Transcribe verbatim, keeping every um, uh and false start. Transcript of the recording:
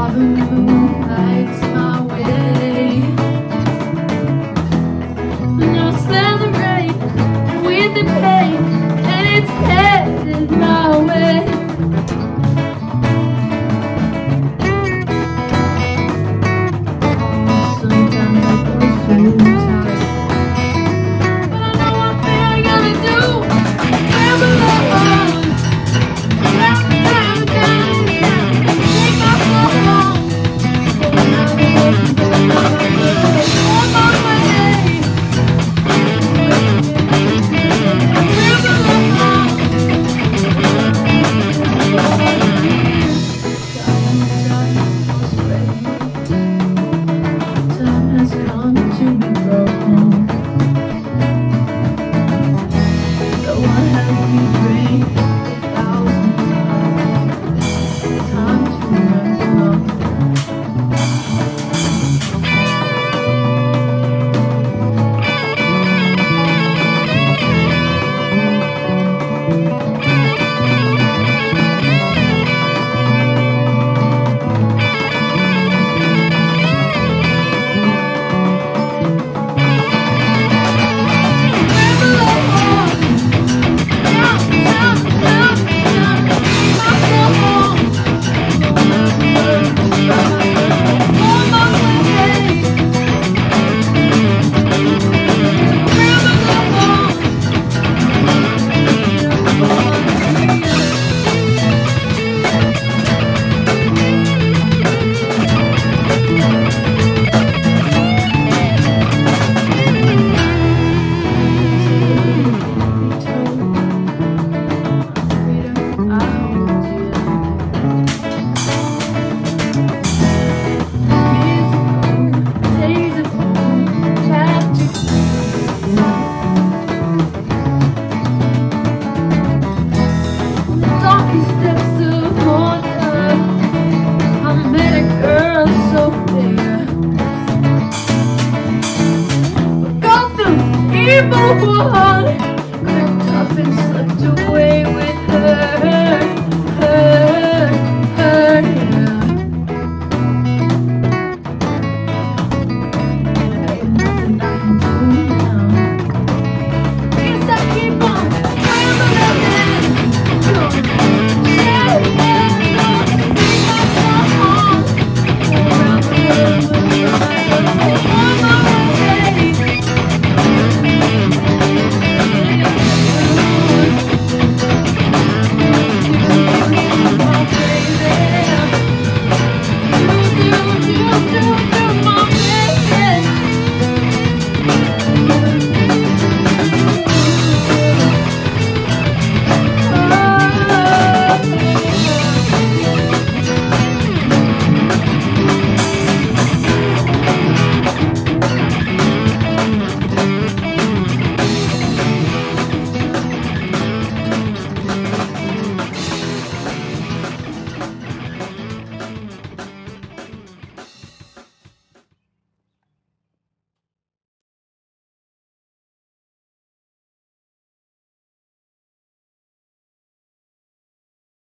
Autumn moon lights my way, and I'll stand the rain with the pain, and it's headed my way. Sometimes I feel so tired, but I know one thing I gotta do. Never alone. Round and round and round, take my soul home. Going out the way, going out the way, on my way. Never alone. Time has come to be broken. Though I have been dreaming a thousand times, time to remember. Evil